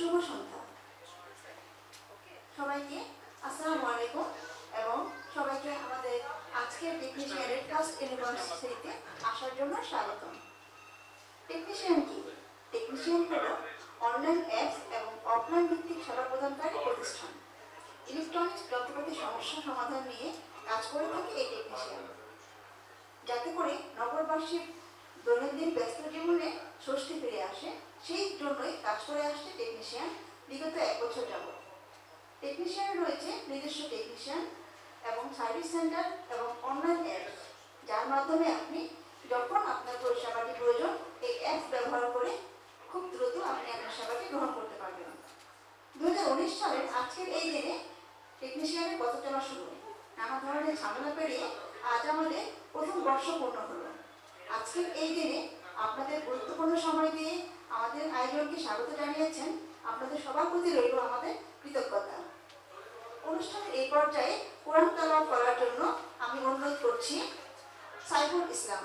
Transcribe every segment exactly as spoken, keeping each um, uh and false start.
শুভ সন্ধ্যা সবাইকে। আসসালামু আলাইকুম এবং সবাইকে আমাদের আজকের টেকনিশিয়ানের ফার্স্ট ইউনিভার্সিটিতে আসার জন্য স্বাগতম। টেকনিশিয়ান কি? টেকনিশিয়ান হলো অনলাইন অ্যাপস এবং অফলাইন ভিত্তিক সেবা প্রদানকারী প্রতিষ্ঠান। ইলেকট্রনিক্স যন্ত্রপাতি সমস্যা সমাধান নিয়ে কাজ করে থাকে এই টেকনিশিয়ান, যাতে করে নগরবাসীর দৈনন্দিন ব্যস্ত জীবনে স্বস্তি ফিরে আসে। সেই জন্যই কাজ করে আসছে টেকনিশিয়ান বিগত এক বছর যাবত। টেকনিশিয়ান রয়েছে নিজস্ব টেকনিশিয়ান এবং সার্ভিস সেন্টার এবং অনলাইন অ্যাপস, যার মাধ্যমে আপনি যখন আপনার পরিষেবাটি প্রয়োজন এই অ্যাপস ব্যবহার করে খুব দ্রুত আপনি আপনার সেবাটি গ্রহণ করতে পারবেন। দু হাজার উনিশ সালের আজকের এই দিনে টেকনিশিয়ানের পথ চলা শুরু। নানা ধরনের ঝামেলা পেরিয়ে আজ আমাদের প্রথম বর্ষ পূর্ণ হলো। আজকের এই দিনে আপনাদের গুরুত্বপূর্ণ সময় দিয়ে আমাদের আয়োজনকে স্বাগত জানিয়েছেন, আপনাদের সবার প্রতি রইল আমাদের কৃতজ্ঞতা। অনুষ্ঠানের এই পর্যায়ে কোরআন তেলাওয়াত করার জন্য আমি অনুরোধ করছি সাইফুল ইসলাম।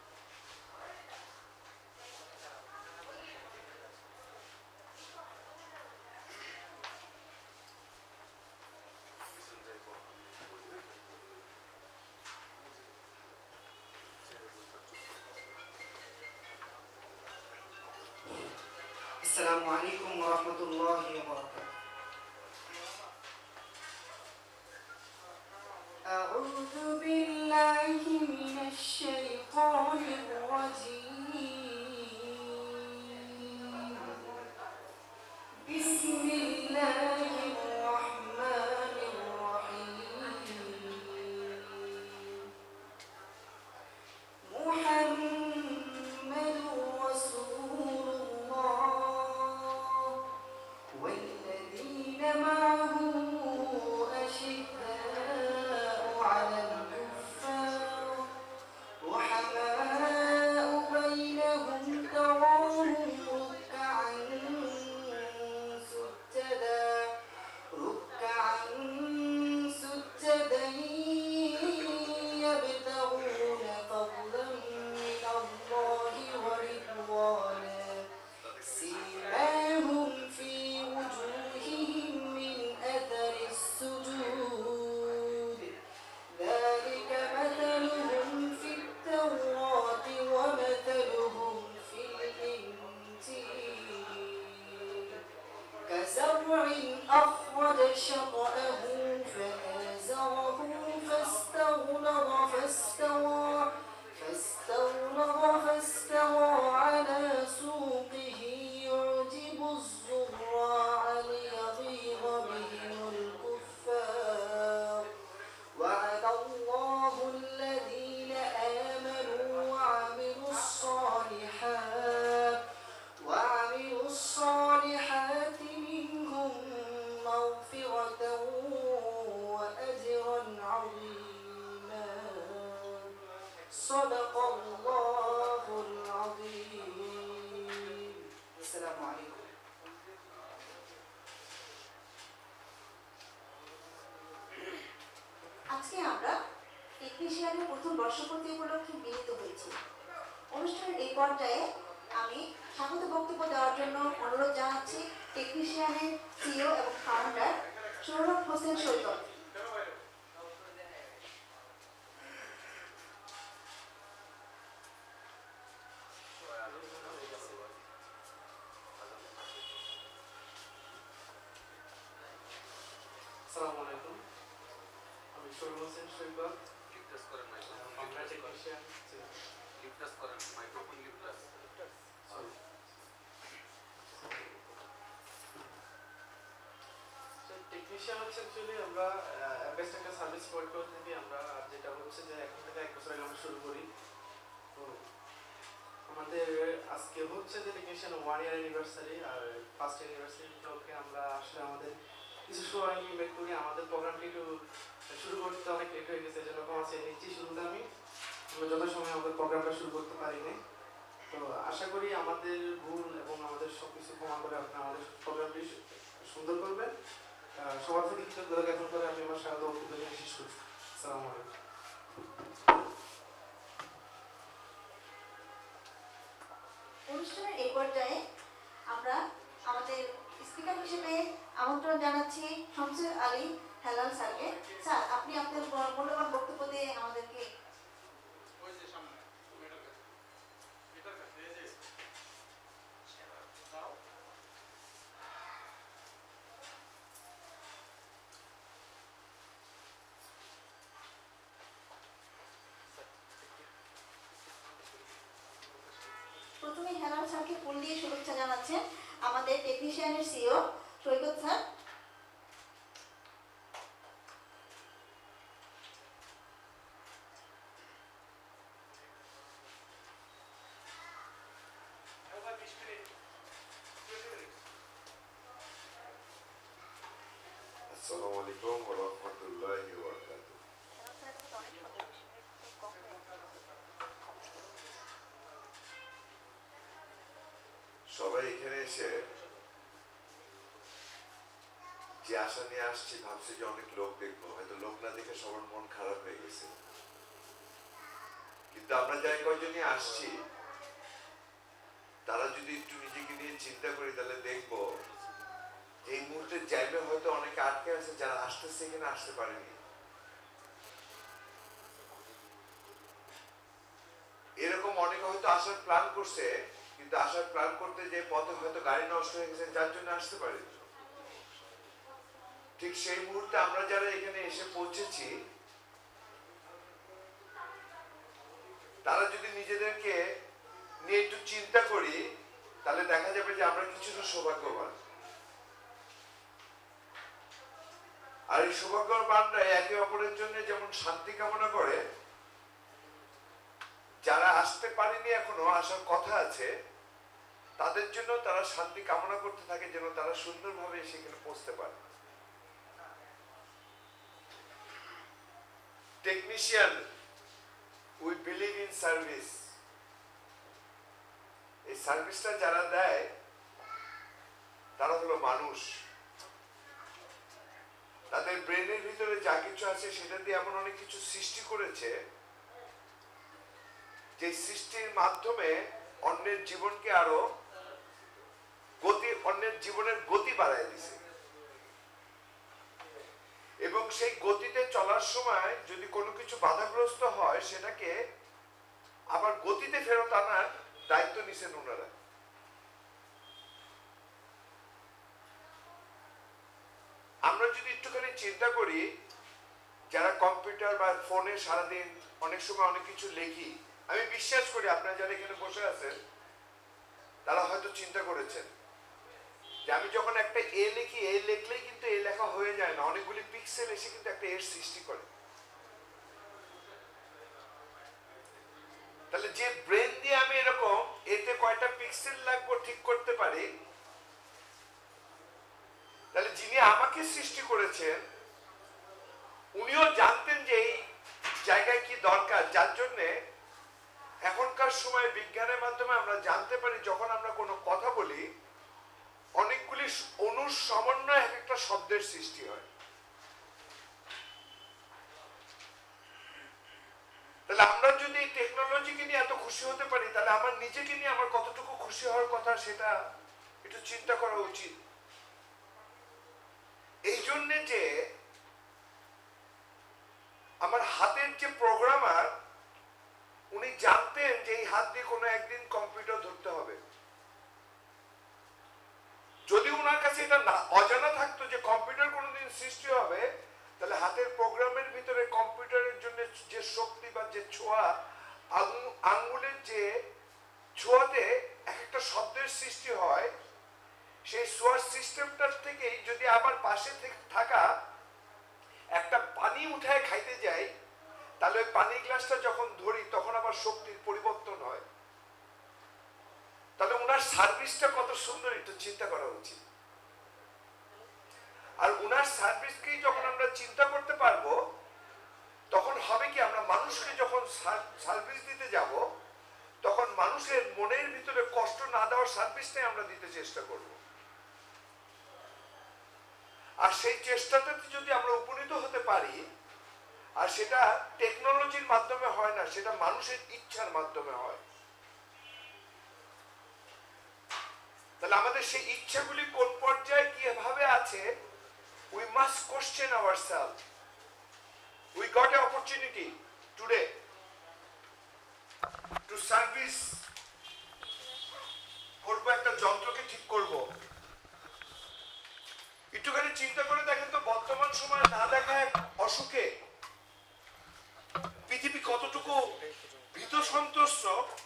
السلام عليكم ورحمة الله وبركاته. أعوذ بالله من الشيطان الرجيم. بسم الله الرحمن الرحيم. محمد رسول الله والذين معه أشداء على الكفار رحماء بينهم تراهم ركعا سجدا ركعا سجدا يبتغون فضلا من الله ورضوانا سيماهم في وجوههم من أثر السجود ذلك مثلهم في التوراة ومثلهم في الإنجيل كزرع أخرج شطأه فآزره فاستغلظ فاستوى فاستغلظ فاستوى على سوقه يعجب الزراع ليغيظ بهم الكفار وعد الله الذين آمنوا وعملوا الصالحات وعملوا الصالحات منهم مغفرة وأجرا عظيما صدق الله العظيم. السلام عليكم. আজকে আমরা টেকনিশিয়ানের প্রথম বর্ষপূর্তি উপলক্ষে মিলিত হয়েছি। অনুষ্ঠানের এই পর্যায়ে আমি স্বাগত বক্তব্য দেওয়ার জন্য অনুরোধ জানাচ্ছি টেকনিশিয়ানের সিইও এবং ফাউন্ডার সৌরভ হোসেন সৈকত। আসসালামু আলাইকুম, আমি Sourav Hossain Saikat, founder technician. Technician হচ্ছে অ্যাকচুয়ালি আমরা বেস্ট একটা সার্ভিস প্রোভাইড করে থাকি আমরা, আর যেটা হচ্ছে যে এখন থেকে এক বছর আগে আমরা শুরু করি। তো আমাদের আজকে হচ্ছে যে টেকনিশিয়ান ওয়ান ইয়ার অ্যানিভার্সারি, আর ফার্স্ট অ্যানিভার্সারি উপলক্ষে আমরা আসলে আমাদের কিছু সময় ইনভেট করি। আমাদের প্রোগ্রামটি একটু শুরু করতে অনেক লেট হয়ে গেছে, যেন আছে নিচ্ছি শুরুতে আমি আমরা যত সময় আমাদের প্রোগ্রামটা শুরু করতে পারিনি। তো আশা করি আমাদের ভুল এবং আমাদের সব কিছু ক্ষমা করে আপনি আমাদের প্রোগ্রামটি সুন্দর করবেন। সবার থেকে কৃতজ্ঞতা জ্ঞাপন করে আমি আমার স্বাগত বক্তব্য শেষ করছি। আসসালামু আলাইকুম। অনুষ্ঠানের এই পর্যায়ে আমরা আমাদের স্পিকার হিসেবে আমন্ত্রণ জানাচ্ছি শামসুল আলী হেলাল স্যারকে। স্যার, আপনি আপনার মূল্যবান বক্তব্য দিয়ে আমাদেরকে প্রথমে হেলাল স্যারকে ফুল দিয়ে শুভেচ্ছা জানাচ্ছেন আমাদের টেকনিশিয়ানের সিও সৈকত স্যার। আসসালামু আলাইকুম ওয়া রাহমাতুল্লাহি ওয়া বারাকাতুহু। সবাই এখানে এসে যে আশা নিয়ে আসছি ভাবছি যে অনেক লোক দেখবো, হয়তো লোক না দেখে সবার মন খারাপ হয়ে গেছে। কিন্তু আমরা যাই কয়জনই আসছি তারা যদি একটু নিজেকে নিয়ে চিন্তা করি তাহলে দেখবো এই মুহূর্তে জ্যামে হয়তো অনেকে আটকে আছে, যারা আসতেছে এখানে আসতে পারেনি। এরকম অনেকে হয়তো আসার প্ল্যান করছে, কিন্তু আসার প্ল্যান করতে যে পথে হয়তো গাড়ি নষ্ট হয়ে গেছে, যার জন্য আসতে পারেনি। ঠিক সেই মুহূর্তে আমরা যারা এখানে এসে পৌঁছেছি তারা যদি নিজেদেরকে নিয়ে একটু চিন্তা করি তাহলে দেখা যাবে যে আমরা কিছুটা সৌভাগ্যবান। আর এই সৌভাগ্যবানরা একে অপরের জন্য যেমন শান্তি কামনা করে, যারা আসতে পারেনি এখনো আসার কথা আছে তাদের জন্য তারা শান্তি কামনা করতে থাকে যেন তারা সুন্দরভাবে সেখানে পৌঁছতে পারে। Technician, we believe in service. এই সার্ভিসটা যারা দেয় তারা হলো মানুষ। তাদের ব্রেনের ভিতরে যা কিছু আছে সেটা দিয়ে এমন অনেক কিছু সৃষ্টি করেছে যে সৃষ্টির মাধ্যমে অন্যের জীবনকে আরো গতি, অন্যের জীবনের গতি বাড়ায় দিছে। এবং সেই গতিতে চলার সময় যদি কোনো কিছু বাধাগ্রস্ত হয় সেটাকে আবার গতিতে ফেরত আনার দায়িত্ব নিছেন ওনারা। আমরা যদি একটুখানি চিন্তা করি, যারা কম্পিউটার বা ফোনে সারাদিন অনেক সময় অনেক কিছু লেখি, আমি বিশ্বাস করি আপনারা যারা এখানে বসে আছেন তারা হয়তো চিন্তা করেছেন যে আমি যখন একটা এ লিখি, এ লিখলেই কিন্তু এ লেখা হয়ে যায় না, অনেকগুলি পিক্সেল এসে কিন্তু একটা এর সৃষ্টি করে। তাহলে যে ব্রেন দিয়ে আমি এরকম এতে কয়টা পিক্সেল লাগবে ঠিক করতে পারি, তাহলে যিনি আমাকে সৃষ্টি করেছেন উনিও জানতেন যে এই জায়গায় কি দরকার, যার জন্যে এখনকার সময় বিজ্ঞানের মাধ্যমে আমরা জানতে পারি যখন আমরা কোনো কথা বলি অনেকগুলি অনুর সমন্বয়ে এক একটা শব্দের সৃষ্টি হয়। তাহলে আমরা যদি এই টেকনোলজিকে নিয়ে এত খুশি হতে পারি তাহলে আমার নিজেকে নিয়ে আমার কতটুকু খুশি হওয়ার কথা সেটা একটু চিন্তা করা উচিত। এই জন্যে যে আমার হাতের যে প্রোগ্রামার উনি জানতেন যে এই হাত দিয়ে কোনো একদিন কম্পিউটার ধরতে হবে। যদি ওনার কাছে এটা না অজানা থাকতো যে কম্পিউটার কোনোদিন সৃষ্টি হবে, তাহলে হাতের প্রোগ্রামের ভিতরে কম্পিউটারের জন্য যে শক্তি বা যে ছোঁয়া, আঙ্গুলের যে ছোঁয়াতে এক একটা শব্দের সৃষ্টি হয়, সেই ছোঁয়ার সিস্টেমটার থেকেই যদি আবার পাশে থাকা একটা পানি উঠায় খাইতে যাই, তাহলে ওই পানি গ্লাসটা যখন ধরি তখন আবার শক্তির পরিবর্তন হয়। তাহলে ওনার সার্ভিসটা কত সুন্দর একটু চিন্তা করা উচিত। আর ওনার সার্ভিসকেই যখন আমরা চিন্তা করতে পারবো তখন হবে কি, আমরা মানুষকে যখন সার্ভিস দিতে যাব তখন মানুষের মনের ভিতরে কষ্ট না দেওয়ার সার্ভিসটাই আমরা দিতে চেষ্টা করব। আর সেই চেষ্টাটাতে যদি আমরা উপনীত হতে পারি, আর সেটা টেকনোলজির মাধ্যমে হয় না, সেটা মানুষের ইচ্ছার মাধ্যমে হয়, তাহলে তাহলে আমাদের সেই ইচ্ছাগুলি কোন পর্যায়ে কিভাবে আছে, we must question ourselves. We got an opportunity today to service করবো, একটা যন্ত্রকে ঠিক করব। একটুখানি চিন্তা করে দেখেন তো, বর্তমান সময়ে না দেখা এক অসুখে পৃথিবী কতটুকু ভীত সন্ত্রস্ত।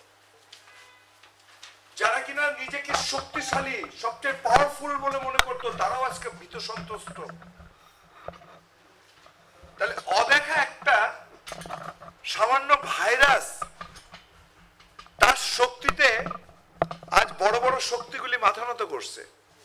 যারা কিনা নিজেকে শক্তিশালী, সবচেয়ে পাওয়ারফুল বলে মনে করতো, তারাও আজকে ভীত সন্ত্রস্ত। তাহলে অদেখা একটা সামান্য ভাইরাস তার শক্তিতে আজ বড় বড় শক্তিগুলি মাথা নত করছে।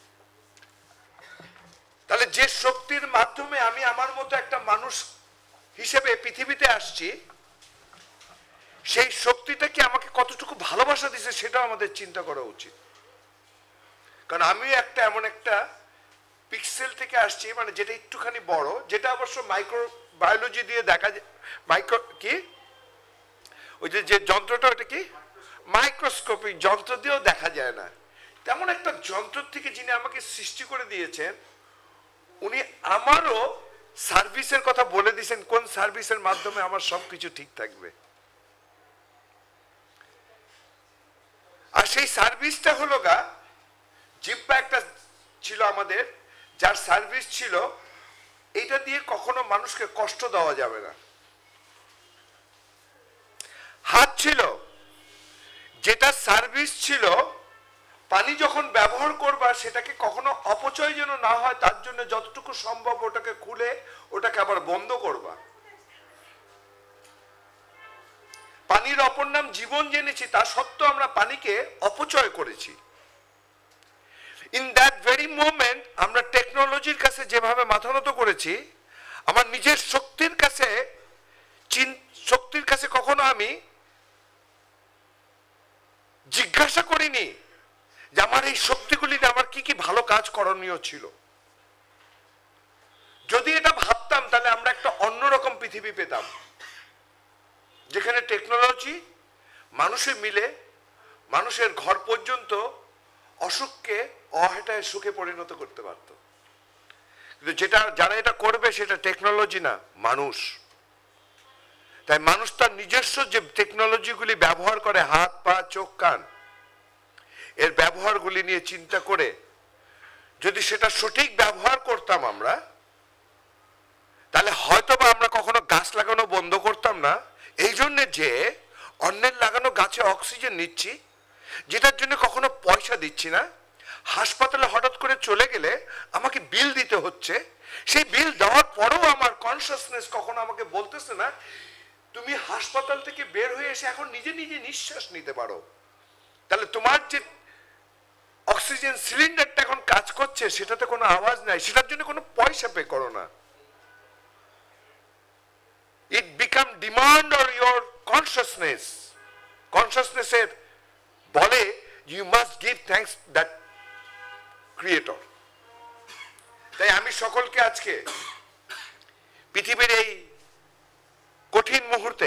তাহলে যে শক্তির মাধ্যমে আমি আমার মতো একটা মানুষ হিসেবে পৃথিবীতে আসছি, সেই শক্তিটা কি আমাকে কতটুকু ভালোবাসা দিছে সেটাও আমাদের চিন্তা করা উচিত। কারণ আমি একটা এমন একটা পিক্সেল থেকে আসছি, মানে যেটা একটুখানি বড়, যেটা অবশ্য মাইক্রো বায়োলজি দিয়ে দেখা যায়, মাইক্রো কি ওই যে যে যন্ত্রটা, ওটা কি মাইক্রোস্কোপিক যন্ত্র দিয়েও দেখা যায় না, তেমন একটা যন্ত্র থেকে যিনি আমাকে সৃষ্টি করে দিয়েছেন, উনি আমারও সার্ভিসের কথা বলে দিয়েছেন, কোন সার্ভিসের মাধ্যমে আমার সবকিছু ঠিক থাকবে। আর সেই সার্ভিসটা হলো গা, জিহ্বা একটা ছিল আমাদের, যার সার্ভিস ছিল এটা দিয়ে কখনো মানুষকে কষ্ট দেওয়া যাবে না। হাত ছিল, যেটা সার্ভিস ছিল পানি যখন ব্যবহার করবা সেটাকে কখনো অপচয় যেন না হয়, তার জন্য যতটুকু সম্ভব ওটাকে খুলে ওটাকে আবার বন্ধ করবা। পানির অপর নাম জীবন জেনেছি, তা সত্ত্বেও আমরা পানিকে অপচয় করেছি। ইন দ্যাট ভেরি মোমেন্ট আমরা টেকনোলজির কাছে যেভাবে মাথা নত করেছি, আমার নিজের শক্তির কাছে শক্তির কাছে কখনো আমি জিজ্ঞাসা করিনি যে আমার এই শক্তিগুলিতে আমার কি কি ভালো কাজ করণীয় ছিল। যদি এটা ভাবতাম তাহলে আমরা একটা অন্যরকম পৃথিবী পেতাম, যেখানে টেকনোলজি মানুষে মিলে মানুষের ঘর পর্যন্ত অসুখকে অহেটায় সুখে পরিণত করতে পারত। কিন্তু যেটা যারা এটা করবে সেটা টেকনোলজি না, মানুষ। তাই মানুষ তার নিজস্ব যে টেকনোলজিগুলি ব্যবহার করে, হাত পা চোখ কান, এর ব্যবহারগুলি নিয়ে চিন্তা করে যদি সেটা সঠিক ব্যবহার করতাম আমরা, তাহলে হয়তোবা আমরা কখনো গাছ লাগানো বন্ধ করতাম না। এই জন্যে যে অন্যের লাগানো গাছে অক্সিজেন নিচ্ছি, যেটার জন্য কখনো পয়সা দিচ্ছি না, হাসপাতালে হঠাৎ করে চলে গেলে আমাকে বিল দিতে হচ্ছে, সেই বিল দেওয়ার পরেও আমার কনসিয়াসনেস কখনো আমাকে বলতেছে না তুমি হাসপাতাল থেকে বের হয়ে এসে এখন নিজে নিজে নিঃশ্বাস নিতে পারো। তাহলে তোমার যে অক্সিজেন সিলিন্ডারটা এখন কাজ করছে সেটাতে কোনো আওয়াজ নাই, সেটার জন্য কোনো পয়সা পে করো না। It become demand or your consciousness. Consciousness এর বলে you must give thanks that creator. তাই আমি সকলকে আজকে পৃথিবীর এই কঠিন মুহূর্তে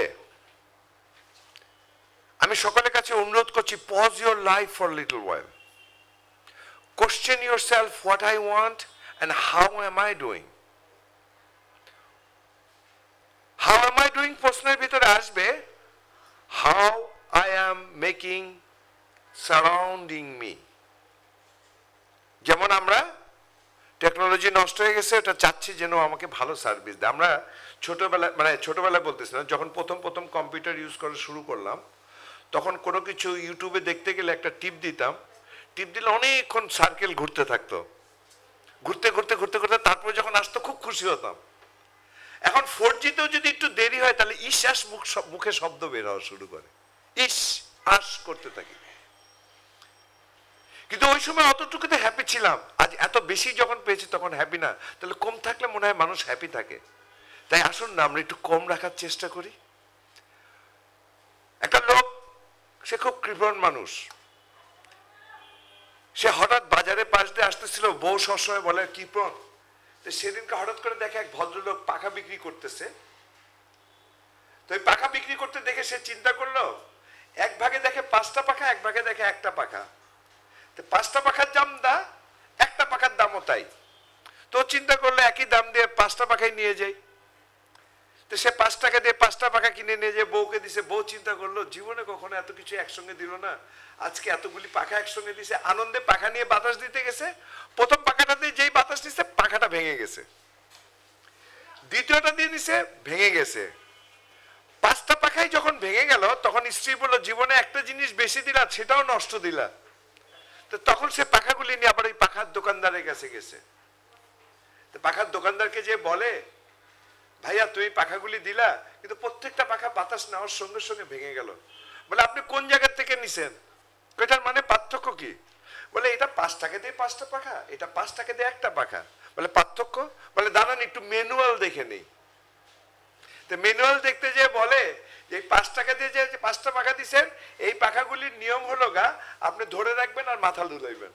আমি সকলের কাছে অনুরোধ করছি, pause your life for a little while. Question yourself what I want and how am I doing. How am I doing প্রশ্নের ভিতরে আসবে how I am making surrounding me. যেমন আমরা টেকনোলজি নষ্ট হয়ে গেছে, ওটা চাচ্ছি যেন আমাকে ভালো সার্ভিস দেয়। আমরা ছোটবেলায়, মানে ছোটবেলায় বলতেছি না, যখন প্রথম প্রথম কম্পিউটার ইউজ করা শুরু করলাম তখন কোনো কিছু ইউটিউবে দেখতে গেলে একটা টিপ দিতাম, টিপ দিলে অনেকক্ষণ সার্কেল ঘুরতে থাকতো, ঘুরতে ঘুরতে ঘুরতে ঘুরতে তারপরে যখন আসতো খুব খুশি হতাম। এখন ফোর জিতেও যদি একটু দেরি হয় তাহলে ইস আস মুখ মুখে শব্দ বের হওয়া শুরু করে, ইস আস করতে থাকি। কিন্তু ওই সময় অতটুকুতে হ্যাপি ছিলাম, আজ এত বেশি যখন পেয়েছি তখন হ্যাপি না। তাহলে কম থাকলে মনে হয় মানুষ হ্যাপি থাকে। তাই আসুন না আমরা একটু কম রাখার চেষ্টা করি। একটা লোক, সে খুব কৃপণ মানুষ, সে হঠাৎ বাজারে পাশ দিয়ে আসতেছিল, বউ সবসময় বলে কৃপণ। তো সেদিনকে হঠাৎ করে দেখে এক ভদ্রলোক পাখা বিক্রি করতেছে। তো এই পাখা বিক্রি করতে দেখে সে চিন্তা করলো, এক ভাগে দেখে পাঁচটা পাখা, এক ভাগে দেখে একটা পাখা। তো পাঁচটা পাখার দাম দা, একটা পাখার দামও তাই। তো চিন্তা করলে একই দাম দিয়ে পাঁচটা পাখাই নিয়ে যাই। তো সে পাঁচ টাকা দিয়ে পাঁচটা পাখা কিনে নিয়ে যে বউকে দিছে, বউ চিন্তা করলো জীবনে কখনো এত কিছু একসঙ্গে দিল না, আজকে এতগুলি পাখা একসঙ্গে দিছে। আনন্দে পাখা নিয়ে বাতাস দিতে গেছে, প্রথম পাখাটাতে যেই বাতাস দিছে পাখাটা ভেঙে গেছে, দ্বিতীয়টা দিয়ে দিছে ভেঙে গেছে, পাঁচটা পাখাই যখন ভেঙে গেল তখন স্ত্রী বললো জীবনে একটা জিনিস বেশি দিলা সেটাও নষ্ট দিলা। তো তখন সে পাখাগুলি নিয়ে আবার ওই পাখার দোকানদারের কাছে গেছে। তো পাখার দোকানদারকে যে বলে ভাইয়া তুমি পাখাগুলি দিলা কিন্তু প্রত্যেকটা পাখা বাতাস নেওয়ার সঙ্গে সঙ্গে ভেঙে গেল। বলে আপনি কোন জায়গা থেকে নিছেন? এটার মানে পার্থক্য কি? বলে এটা পাঁচ টাকা দিয়ে পাঁচটা পাখা, এটা পাঁচ টাকা দিয়ে একটা পাখা। বলে পার্থক্য? বলে দাঁড়ান একটু ম্যানুয়াল দেখে নেই। তো ম্যানুয়াল দেখতে যে বলে যে পাঁচ টাকা দিয়ে যে পাঁচটা পাখা দিচ্ছেন এই পাখাগুলির নিয়ম হলো গা আপনি ধরে রাখবেন আর মাথা দুলাইবেন,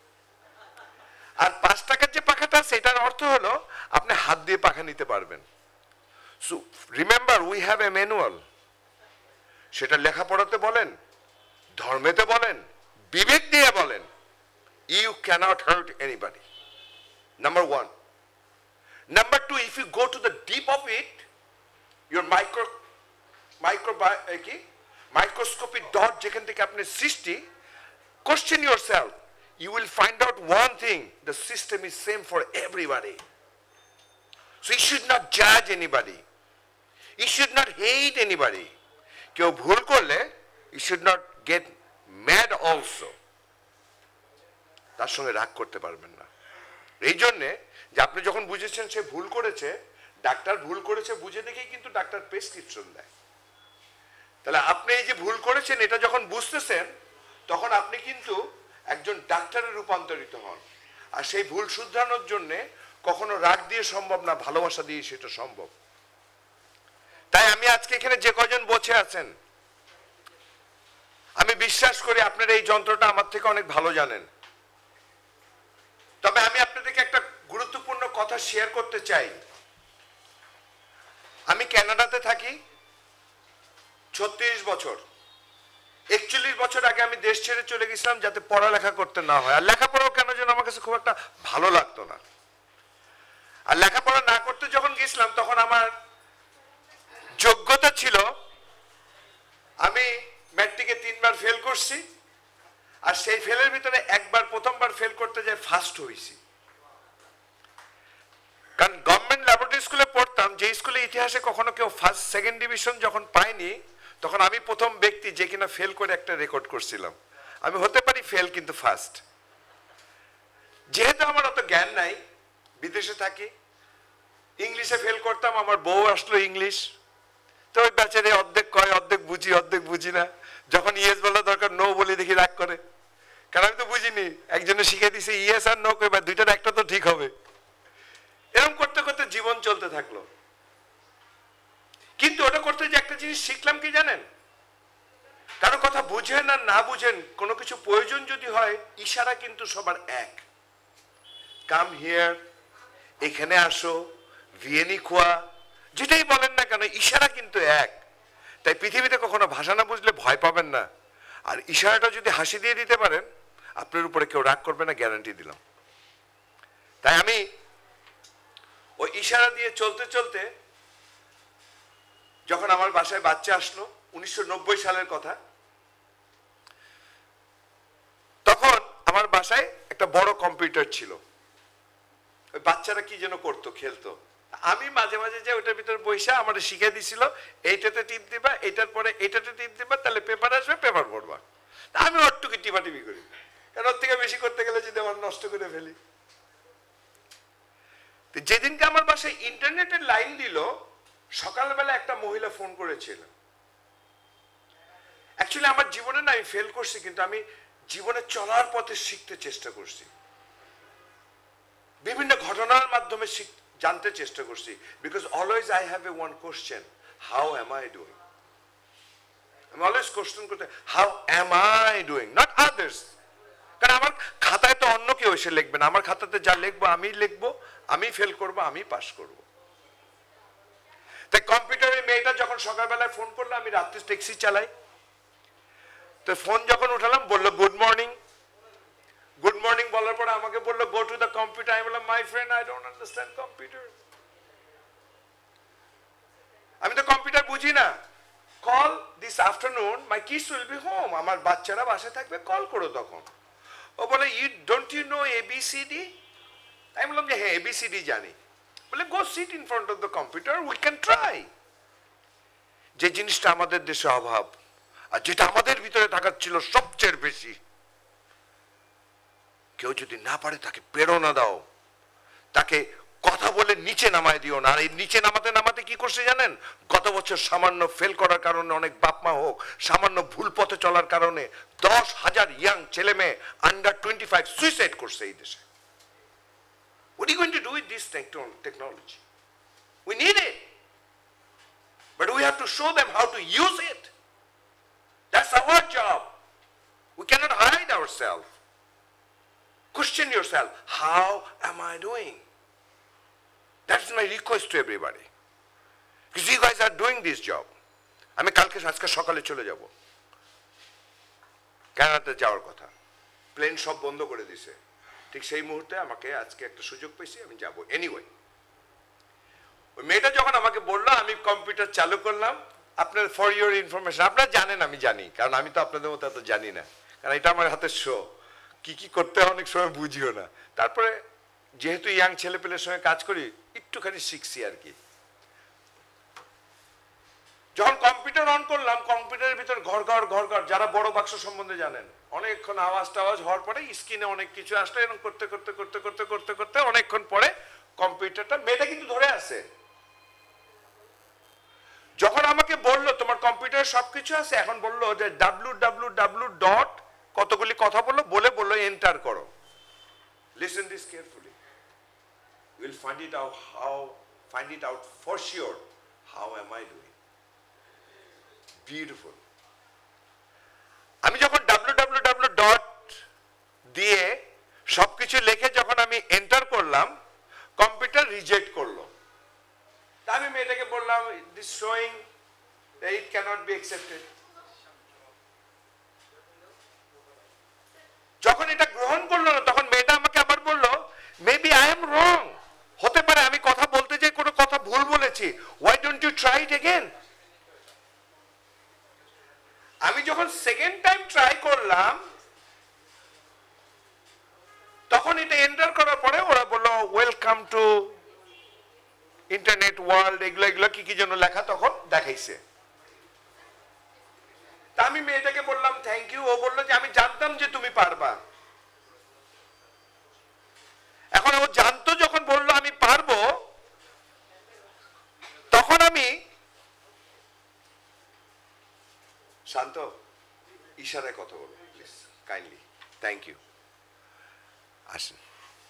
আর পাঁচ টাকার যে পাখাটা সেটার অর্থ হলো আপনি হাত দিয়ে পাখা নিতে পারবেন। So remember we have a manual. সেটা লেখাপড়াতে বলেন, ধর্মেতে বলেন, বিবেক দিয়ে বলেন, you cannot hurt anybody, number one. Number two, if you go to the deep of it, your micro micro কি মাইক্রোস্কোপিক ডট যেখান থেকে আপনি সৃষ্টি, question yourself, you will find out one thing, the system is same for everybody. So you should not judge anybody, you should not hate anybody. কেউ ভুল করলে you should not get mad also, তার সঙ্গে রাগ করতে পারবেন না। এই জন্যে যে আপনি যখন বুঝেছেন সে ভুল করেছে, ডাক্তার ভুল করেছে বুঝে দেখেই কিন্তু ডাক্তার প্রেসক্রিপশন দেয়। তাহলে আপনি এই যে ভুল করেছেন এটা যখন বুঝতেছেন তখন আপনি কিন্তু একজন ডাক্তারে রূপান্তরিত হন। আর সেই ভুল শুধরানোর জন্য কখনো রাগ দিয়ে সম্ভব না, ভালোবাসা দিয়ে সেটা সম্ভব। তাই আমি আজকে এখানে যে কজন বসে আছেন আমি বিশ্বাস করি আপনারা এই যন্ত্রটা আমার থেকে অনেক ভালো জানেন। তবে আমি আপনাদেরকে একটা গুরুত্বপূর্ণ কথা শেয়ার করতে চাই। আমি কানাডাতে থাকি ছত্রিশ বছর, একচল্লিশ বছর আগে আমি দেশ ছেড়ে চলে গেছিলাম যাতে পড়ালেখা করতে না হয়। আর লেখাপড়াও কেন যেন আমার কাছে খুব একটা ভালো লাগতো না। আর লেখাপড়া না করতে যখন গেছিলাম তখন আমার যোগ্যতা ছিল, আমি ম্যাট্রিকে তিনবার ফেল করছি, আর সেই ফেলের ভিতরে একবার প্রথমবার ফেল করতে যাই ফার্স্ট হয়েছি। কারণ গভর্নমেন্ট ল্যাবরেটরি স্কুলে পড়তাম, যে স্কুলে ইতিহাসে কখনো কেউ ফার্স্ট সেকেন্ড ডিভিশন যখন পায়নি তখন আমি প্রথম ব্যক্তি যে কিনা ফেল করে একটা রেকর্ড করছিলাম। আমি হতে পারি ফেল কিন্তু ফার্স্ট। যেহেতু আমার অত জ্ঞান নাই, বিদেশে থাকি, ইংলিশে ফেল করতাম, আমার বউ আসলো ইংলিশ, তো ওই বেচারে অর্ধেক কয় অর্ধেক বুঝি অর্ধেক বুঝি না। যখন ইয়েস বলা দরকার নো বলি দেখি রাগ করে, কারণ আমি তো বুঝিনি। একজনে শিখে দিছে ইয়েস আর নো কইবা, দুইটার একটা তো ঠিক হবে। এরকম করতে করতে জীবন চলতে থাকলো। কিন্তু ওটা করতে যে একটা জিনিস শিখলাম কি জানেন, কারো কথা বুঝেন আর না বুঝেন কোনো কিছু প্রয়োজন যদি হয় ইশারা কিন্তু সবার এক। কাম হিয়ার, এখানে আসো, ভিয়েনি খোয়া, যেটাই বলেন না কেন ইশারা কিন্তু এক। তাই পৃথিবীতে কখনো ভাষা না বুঝলে ভয় পাবেন না। আর ইশারাটা যদি হাসি দিয়ে দিতে পারেন আপনার উপরে কেউ রাগ করবে না, গ্যারান্টি দিলাম। তাই আমি ওই ইশারা দিয়ে চলতে চলতে যখন আমার বাসায় বাচ্চা আসলো, উনিশশো নব্বই সালের কথা, তখন আমার বাসায় একটা বড় কম্পিউটার ছিল। ওই বাচ্চারা কি যেন করতো, খেলতো, আমি মাঝে মাঝে যে ওটার ভিতরে বসে আমার শিখে দিছিল এইটাতে টিপ দিবা, এইটার পরে এইটাতে টিপ দিবা, তাহলে পেপার আসবে, পেপার পড়বা। আমি ওরটুকু টিপাটিপি করি, কারণ ওর থেকে বেশি করতে গেলে যদি আমার নষ্ট করে ফেলি। যেদিনকে আমার বাসায় ইন্টারনেটের লাইন দিল, সকালবেলা একটা মহিলা ফোন করেছিল। অ্যাকচুয়ালি আমার জীবনে না আমি ফেল করছি, কিন্তু আমি জীবনে চলার পথে শিখতে চেষ্টা করছি, বিভিন্ন ঘটনার মাধ্যমে জানতে চেষ্টা করছি। Because always I have a one question, how am I doing. আমি অলওয়েজ কোশ্চেন করতে, how am I doing, not others. কারণ আমার খাতায় তো অন্য কেউ এসে লিখবে না, আমার খাতাতে যা লিখবো আমি লিখবো, আমি ফেল করবো, আমি পাস করবো। তাই কম্পিউটারে মেয়েটা যখন সকালবেলায় ফোন করলো, আমি রাত্রে ট্যাক্সি চালাই, তো ফোন যখন উঠালাম বললো গুড মর্নিং। আমাকে বললো গো টু দ্য কম্পিউটার, আমি বললাম my friend I don't understand computer, আমি তো কম্পিউটার বুঝি না। Call this afternoon my kids will be home, আমার বাচ্চারা বাসায় থাকবে, কল করো তখন। ও বলে you don't you know A B C D? আমি বললাম যে হ্যাঁ এবিসিডি জানি। বলে go sit in front of the computer, we can try. যে জিনিসটা আমাদের দেশে অভাব আর যেটা আমাদের ভিতরে থাকার ছিল সবচেয়ে বেশি, কেউ যদি না পারে তাকে প্রেরণা দাও, তাকে কথা বলে নিচে নামায় দিও না। আর এই নিচে নামাতে নামাতে কি করছে জানেন? গত বছর সামান্য ফেল করার কারণে অনেক বাপ মা হোক, সামান্য ভুল পথে চলার কারণে দশ হাজার ইয়াং ছেলে মেয়ে আন্ডার টোয়েন্টি ফাইভ সুইসাইড করছে এই দেশে। What are you going to do with this technology? We need it, but we have to show them how to use it. That's our job. We cannot hide ourselves. Question yourself, how am I doing? That's my request to everybody. Because you guys are doing this job. আমি কালকে আজকে সকালে চলে যাব, কানাডাতে যাওয়ার কথা, plane সব বন্ধ করে দিছে। ঠিক সেই মুহূর্তে আমাকে আজকে একটা সুযোগ পেয়েছি, আমি যাব এনিওয়ে। ওই মেয়েটা যখন আমাকে বললো আমি কম্পিউটার চালু করলাম, আপনার ফর ইউর ইনফরমেশন, আপনারা জানেন আমি জানি, কারণ আমি তো আপনাদের মতো এত জানি না, কারণ এটা আমার হাতের শো, কি কি করতে হয় অনেক সময় বুঝিও না। তারপরে যেহেতু ইয়াং ছেলে পেলের সঙ্গে কাজ করি একটুখানি শিখছি আর কি। যখন কম্পিউটার অন করলাম, কম্পিউটারের ভিতর ঘর ঘর ঘর ঘর, যারা বড় বাক্স সম্বন্ধে জানেন, অনেকক্ষণ আওয়াজ টাওয়াজ হওয়ার পরে স্ক্রিনে অনেক কিছু আসলো, এরকম করতে করতে করতে করতে করতে করতে অনেকক্ষণ পরে কম্পিউটারটা, মেয়েটা কিন্তু ধরে আছে। যখন আমাকে বললো তোমার কম্পিউটারে সবকিছু আছে, এখন বললো যে ডাব্লিউ ডাব্লিউ ডাব্লিউ ডট কতগুলি কথা বললো, বলে বললো এন্টার করো। Listen this carefully, will find it out how find it out for sure how am I doing. Beautiful. আমি যখন ডাব্লিউ ডাব্লিউ ডাব্লিউ ডট দিয়ে সবকিছু লিখে যখন আমি এন্টার করলাম, কম্পিউটার রিজেক্ট করলো। আমি মেয়েটাকে বললাম this showing it cannot be accepted. যখন এটা গ্রহণ করলো না, তখন মেয়েটা আমাকে আবার বললো মেবি আই এম রং, হতে পারে আমি কথা বলতে যাই কোনো কথা ভুল বলেছি, why don't you try it again. আমি যখন সেকেন্ড টাইম ট্রাই করলাম, তখন এটা এন্টার করার পরে ওরা বললো ওয়েলকাম টু ইন্টারনেট ওয়ার্ল্ড, এগুলো এগুলো কি কি যেন লেখা তখন দেখাইছে। তা আমি মেয়েটাকে বললাম থ্যাংক ইউ। ও বললো যে আমি জানতাম যে তুমি পারবা। এখন ও জানতো, যখন বললো আমি পারবো, তখন আমি শান্ত ইশারায় কথা বলো প্লিজ, কাইন্ডলি, থ্যাংক ইউ, আসেন।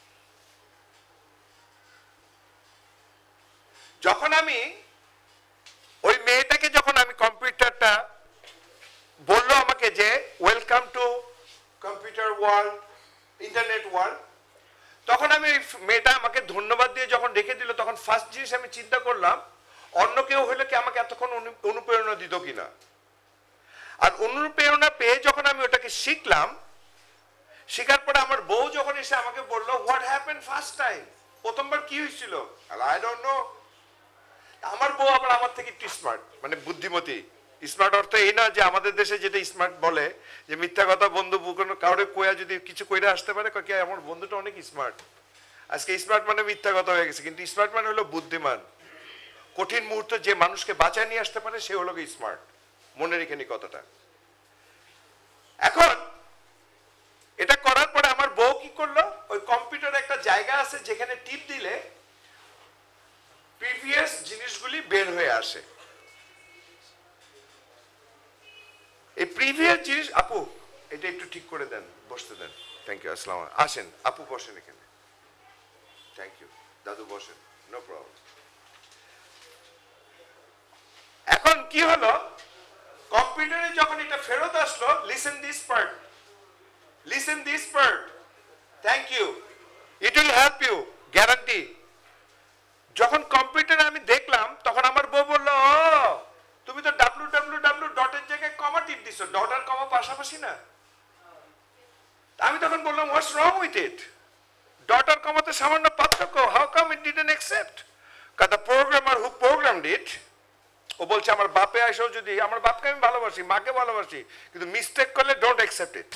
যখন আমি ওই মেয়েটাকে, যখন আমি কম্পিউটারটা বললো আমাকে যে welcome to computer world, internet world, তখন আমি ওই মেয়েটা আমাকে ধন্যবাদ দিয়ে যখন রেখে দিল, তখন ফার্স্ট জিনিস আমি চিন্তা করলাম অন্য কেউ হলে কি আমাকে এতক্ষণ অনুপ্রেরণা দিত কিনা। আর অনুপ্রেরণা পেয়ে যখন আমি ওটাকে শিখলাম, শেখার পরে আমার বউ যখন এসে আমাকে বললো হোয়াট হ্যাপেন ফার্স্ট টাইম, প্রথমবার কি হয়েছিল, আই ডোন্ট নো। আমার বউ আবার আমার থেকে একটু স্মার্ট, মানে বুদ্ধিমতী। স্মার্ট অর্থ এই না যে আমাদের দেশে যেটা স্মার্ট বলে যে মিথ্যা কথা বন্ধু কাউরে কোয়া যদি কিছু কইরা আসতে পারে, কি আমার বন্ধুটা অনেক স্মার্ট। আজকে স্মার্ট মানে মিথ্যা কথা হয়ে গেছে, কিন্তু স্মার্ট মানে হলো বুদ্ধিমান। কঠিন মুহূর্তে যে মানুষকে বাঁচায় নিয়ে আসতে পারে সে হলো স্মার্ট। মনে রেখে নি কথাটা। এখন এটা করার পরে আমার বউ কি করলো, ওই কম্পিউটারে একটা জায়গা আছে যেখানে টিপ দিলে প্রিভিয়াস জিনিসগুলি বের হয়ে আসে। এই প্রিভিয়াস জিনিস, আপু এটা একটু ঠিক করে দেন, বসতে দেন, থ্যাংক ইউ, আসসালাম, আসেন আপু বসেন এখানে, থ্যাংক ইউ, দাদু বসেন, নো প্রবলেম। এখন কি হলো, কম্পিউটারে যখন এটা ফেরত আসলো, listen this part, listen this part, thank you, it will help you, guarantee. যখন কম্পিউটারে আমি দেখলাম, তখন আমার বউ বললো ও তুমি তো ডাব্লিউ ডাব্লিউ ডাব্লিউ ডটের জায়গায় কমা টিপ দিছো, ডট আর কমা পাশাপাশি না। আমি তখন বললাম হোয়াটস রং উইথ ইট, ডটার কমাতে সামান্য পার্থক্য। How come it didn't accept? কারণ the programmer who programmed it, ও বলছে আমার বাপে আসেও যদি, আমার বাপকে আমি ভালোবাসি, মাকে ভালোবাসি, কিন্তু মিস্টেক করলে ডোন্ট অ্যাকসেপ্ট ইট।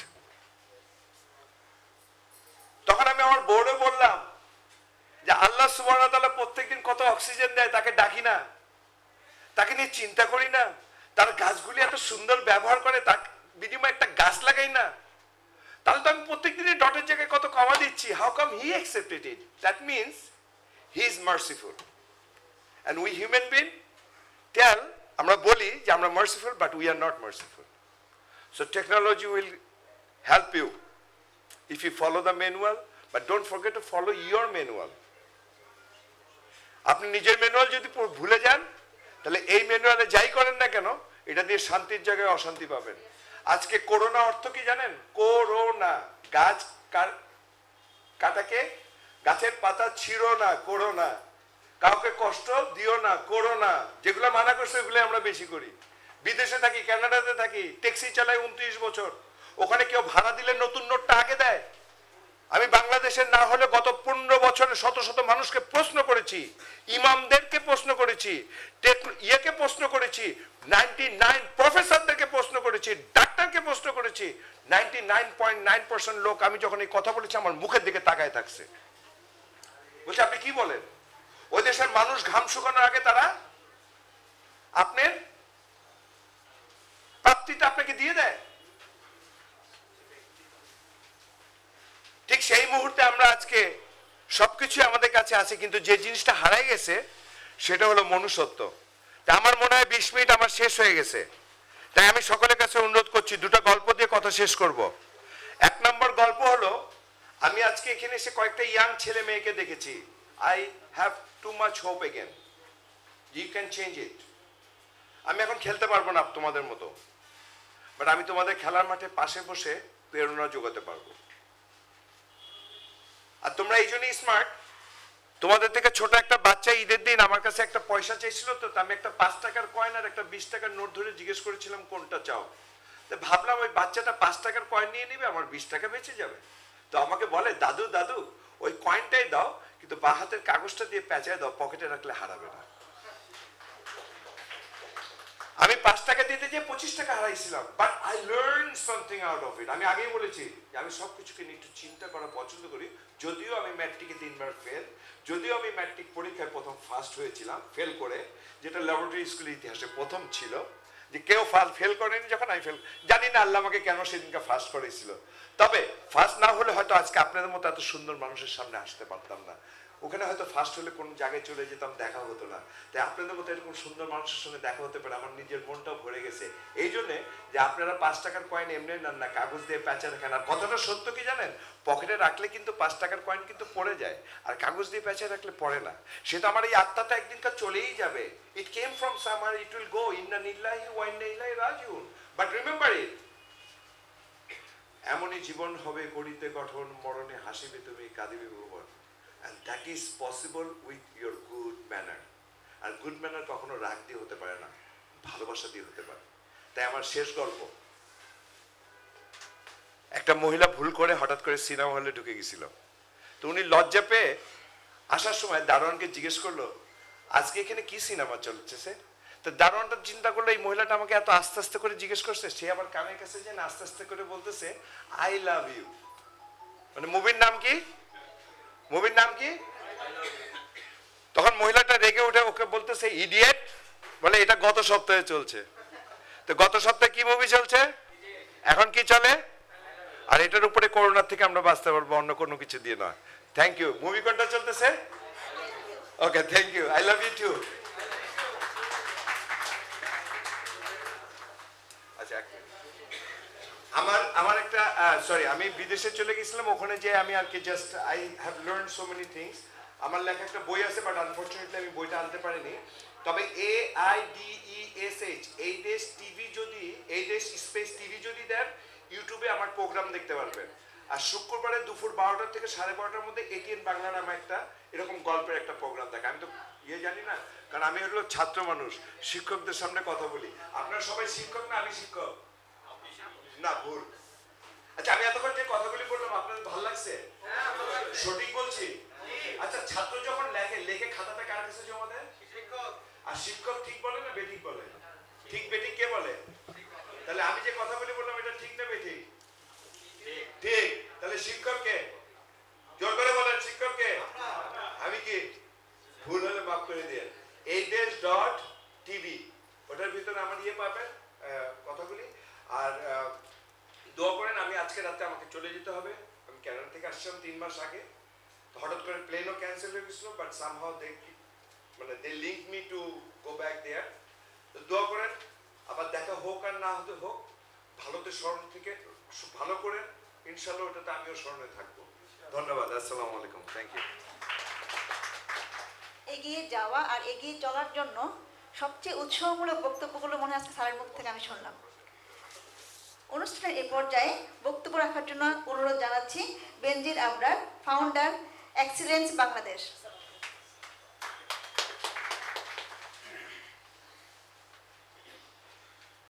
তখন আমি আমার বোর্ডে বললাম যে আল্লাহ সুবহানাহু ওয়া তাআলা প্রত্যেকদিন কত অক্সিজেন দেয়, তাকে ডাকি না, তাকে নিয়ে চিন্তা করি না, তার গাছগুলি এত সুন্দর ব্যবহার করে, তার বিনিময়ে একটা গাছ লাগাই না, তাহলে তো আমি প্রত্যেকদিনই ডটের জায়গায় কত কমা দিচ্ছি। How come he accepted it? That means he is merciful. And we human being tell, আমরা বলি যে আমরা merciful, but we are not merciful. So technology will help you if you follow the manual, but don't forget to follow your manual. আপনি নিজের manual যদি ভুলে যান, তাহলে এই ম্যানুয়ালে যাই করেন না কেন, এটা দিয়ে শান্তির জায়গায় অশান্তি পাবেন। আজকে করোনা অর্থ কি জানেন? করোনা, গাছ কাটাকে গাছের পাতা ছিঁড়ো না, করোনা, কাউকে কষ্ট দিও না, করোনা। যেগুলো মানা করছে ওগুলো আমরা বেশি করি। বিদেশে থাকি, কানাডাতে থাকি, ট্যাক্সি চালাই উনত্রিশ বছর, ওখানে কেউ ভাড়া দিলে নতুন নোটটা আগে দেয়। আমি বাংলাদেশের না হলে গত পনেরো বছরে শত শত মানুষকে প্রশ্ন করেছি, ইমামদেরকে প্রশ্ন করেছি, ইয়েকে প্রশ্ন করেছি, নাইনটি নাইন প্রফেসরদেরকে প্রশ্ন করেছি, ডাক্তারকে প্রশ্ন করেছি। Ninety nine point nine percent লোক আমি যখন এই কথা বলেছি আমার মুখের দিকে তাকায় থাকছে, বলছে আপনি কি বলেন? ওই দেশের মানুষ ঘাম শুকানোর আগে তারা আপনার প্রাপ্তিটা আপনাকে দিয়ে দেয়। ঠিক সেই মুহূর্তে আমরা আজকে সবকিছু আমাদের কাছে আছে, কিন্তু যে জিনিসটা হারাই গেছে সেটা হলো মনুষ্যত্ব। তা আমার মনে হয় বিশ মিনিট আমার শেষ হয়ে গেছে, তাই আমি সকলের কাছে অনুরোধ করছি দুটো গল্প দিয়ে কথা শেষ করব। এক নম্বর গল্প হলো, আমি আজকে এখানে এসে কয়েকটা ইয়াং ছেলে মেয়েকে দেখেছি। I have too much hope again, you can change it. আমি এখন খেলতে পারবো না তোমাদের মতো, বাট আমি তোমাদের খেলার মাঠে পাশে বসে প্রেরণা যোগাতে পারবো। আর তোমরা এই জন্যই স্মার্ট, তোমাদের থেকে ছোট একটা বাচ্চা ঈদের দিন আমার কাছে একটা পয়সা চাইছিল, তো আমি একটা পাঁচ টাকার কয়েন আর একটা বিশ টাকার নোট ধরে জিজ্ঞেস করেছিলাম কোনটা চাও। তো ভাবলাম ওই বাচ্চাটা পাঁচ টাকার কয়েন নিয়ে নিবে, আমার বিশ টাকা বেঁচে যাবে। তো আমাকে বলে দাদু দাদু ওই কয়েনটাই দাও, কিন্তু বা হাতের কাগজটা দিয়ে পেঁচায় দাও, পকেটে রাখলে হারাবে না। আমি পাঁচ টাকা দিতে গিয়ে পঁচিশ টাকা হারাইছিলাম, but I learn something out of it. আমি আগেই বলেছি যে আমি সবকিছুকে নিয়ে একটু চিন্তা করা পছন্দ করি। যদিও আমি ম্যাট্রিকে তিনবার ফেল, যদিও আমি ম্যাট্রিক পরীক্ষায় প্রথম ফার্স্ট হয়েছিলাম ফেল করে, যেটা ল্যাবরেটরি স্কুলের ইতিহাসে প্রথম ছিল যে কেউ ফেল করেনি, যখন আমি ফেল, জানি না আল্লাহ আমাকে কেন সেদিনকে ফার্স্ট করেছিল। তবে ফার্স্ট না হলে হয়তো আজকে আপনাদের মতো এত সুন্দর মানুষের সামনে আসতে পারতাম না। ওখানে হয়তো ফার্স্ট হলে কোন জায়গায় চলে যেতাম, দেখা হতো না। তাই আপনাদের মতো এরকম সুন্দর মানুষের সঙ্গে দেখা হতে পারে, আমার নিজের মনটাও ভরে গেছে। এই জন্যে যে আপনারা পাঁচ টাকার কয়েন এমনি নেন না, কাগজ দিয়ে প্যাঁচা রাখেন। আর কথাটা সত্য কি জানেন, পকেটে রাখলে কিন্তু পাঁচ টাকার কয়েন কিন্তু পড়ে যায়, আর কাগজ দিয়ে প্যাঁচা রাখলে পড়ে না। সেটা আমার এই আত্মাটা একদিনকার চলেই যাবে। It came from somewhere, it will go. ইন্না নিল্লাহি ওয়া ইন্না ইলাইহি রাজিউন। বাট রিমেম্বার ইট, এমনই জীবন হবে করিতে গঠন, মরণে হাসিবে তুমি কাঁদিবে ভুবন। And that is possible with your good manner. আর গুড ম্যানার কখনো রাগ দিয়ে হতে পারে না, ভালোবাসা দিয়ে হতে পারে। তাই আমার শেষ গল্প, একটা মহিলা ভুল করে হঠাৎ করে সিনেমা হলে ঢুকে গেছিল। তো উনি লজ্জা পেয়ে আসার সময় দারোয়ানকে জিজ্ঞেস করলো আজকে এখানে কি সিনেমা চলছে। তো দারোয়ানটা চিন্তা করলো এই মহিলাটা আমাকে এত আস্তে আস্তে করে জিজ্ঞেস করছে, সে আবার কানের কাছে যে আস্তে আস্তে করে বলতেছে আই লাভ ইউ। মানে মুভির নাম কি? মুভির নাম কি? তখন মহিলাটা রেগে উঠে ওকে বলতেছে ইডিয়েট, বলে এটা গত সপ্তাহে চলছে। তো গত সপ্তাহে কি মুভি চলছে, এখন কি চলে? আর এটার উপরে করোনার থেকে আমরা বাঁচতে পারবো, অন্য কোনো কিছু দিয়ে নয়। Thank you. মুভি কোনটা চলতেছে? Okay, thank you. I love you too. আচ্ছা, আমার আমার একটা সরি, আমি বিদেশে চলে গেছিলাম, ওখানে যে আমি আর কি just I have learn so many things. আমার লেখা একটা বই আছে, বাট আনফরচুনেটলি আমি বইটা আনতে পারিনি। তবে A I D E S H, এই দেশ টিভি যদি, এই দেশ স্পেস টিভি যদি দেন, ইউটিউবে আমার প্রোগ্রাম দেখতে পারবেন। আর শুক্রবারে দুপুর বারোটার থেকে সাড়ে বারোটার মধ্যে এটিএন বাংলা নামে একটা এরকম গল্পের একটা প্রোগ্রাম দেখে। আমি তো ইয়ে জানি না, কারণ আমি হলো ছাত্র মানুষ, শিক্ষকদের সামনে কথা বলি। আপনারা সবাই শিক্ষক না? আমি শিক্ষক না? ভুল। আচ্ছা, আমি এতক্ষণ যে কথাগুলি বললাম আপনাদের ভালো লাগছে? সঠিক বলছি? আচ্ছা, ছাত্র যখন লেখে লেখে খাতাটা কার কাছে জমা দেয়? আর শিক্ষক ঠিক বলে না বেঠিক বলে? ঠিক বেঠিক কে বলে? তাহলে আমি যে কথা বলি বললাম এটা ঠিক না বেঠিক? ঠিক। তাহলে শিক্ষক কে? জোর করে বলেন শিক্ষক কে? আমি কি? ভুল হলে মাফ করে দিয়ে এই দেশ ডট টিভি ওটার ভিতরে আমার ইয়ে পাবেন কথাগুলি। আর দোয়া করেন, আমি আজকে রাতে আমাকে চলে যেতে হবে। আমি কানাডা থেকে আসছিলাম তিন মাস আগে, হঠাৎ করে প্লেনও ক্যান্সেল হয়ে গেছিল, বাট সামহাউ দে মানে they link me to go back there. তো দোয়া করেন আবার দেখা হোক আর না হতে হোক, ভালোতে স্মরণ থেকে ভালো করেন, ইনশাল্লাহ ওটাতে আমিও স্মরণে থাকবো। ধন্যবাদ, আসসালামু আলাইকুম, থ্যাংক ইউ। এগিয়ে যাওয়া আর এগিয়ে চলার জন্য সবচেয়ে উৎসাহমূলক বক্তব্যগুলো মনে আছে স্যারের মুখ থেকে আমি শুনলাম। অনুষ্ঠানের এ পর্যায়ে বক্তব্য রাখার জন্য অনুরোধ জানাচ্ছি বেনজির আবরার, ফাউন্ডার এক্সিলেন্স বাংলাদেশ।